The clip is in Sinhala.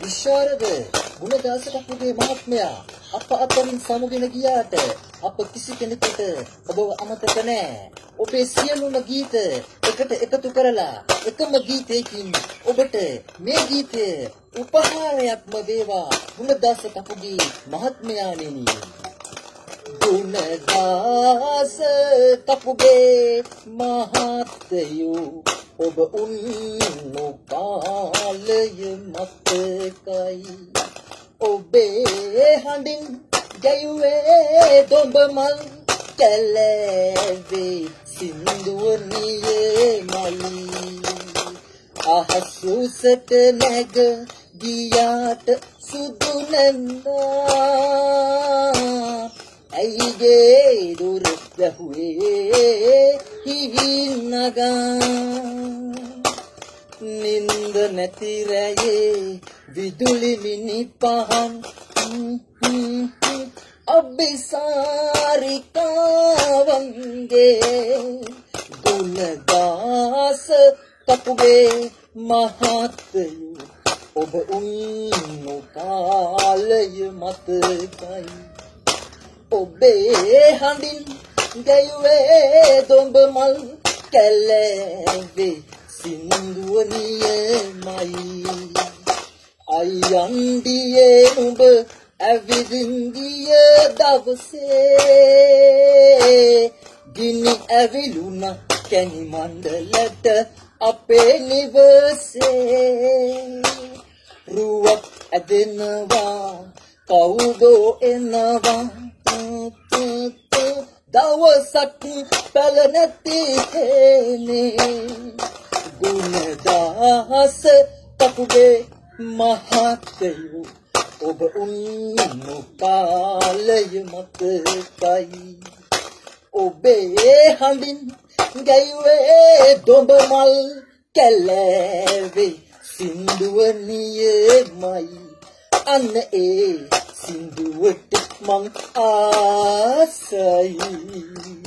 විශාරද ගුණදාස කපුගේ මහත්මයා අප අතරින් සමුගෙන ගියාට අප කිසි කෙනෙකුට ඔබව අමතක නැහැ. ඔබේ සියලුම ගීත එකට එකතු කරලා එකම ගීතයකින් ඔබට මේ ගීතය උපහාරයක්ම වේවා ගුණදාස කපුගේ මහත්මයාණෙනි. ගුණදාස කපුගේ මහත්යෝ ඔබ උන්නු කාලය මතකයි. ඔබේ හඬින් ගැයුවේ දොඹ මල් කැලෑවේ සින්දුවනියේ මයි. අහසුසට නැග ගියාට සුදු නැන්දා ඇයිගේ දුර වැහුවේ හිවිනගා. නින්ද නැති රැයේ විදුලි මිනි පහන් අභිසාරිකාවන්ගේ ගුණදාස කපුගේ මහත්යෝ ඔබ උන්නු කාලය මතකයි. ඔබේ හඬින් ගැයුවේ දොඹ මල් කැලෑවේ සින්දුවනියමයි. අයන්දියේ නුඹ ඇවිදින් ගිය දවසේ ගිනි ඇවිලුණ කැණි මණ්ඩලට අපේ නිවසේ. රුවක් ඇදෙනවා කවුදෝ එනවා දවසක් පැල නැති හේනේ. ගුණදාස කපුගේ මහත්යෝ ඔබ උන්නු කාලය මතකයි. ඔබේ හඬින් ගැයුවේ දොඹ මල් කැලෑවේ සින්දුවනියමයි. අන්න ඒ සින්දුවට මං ආසයි.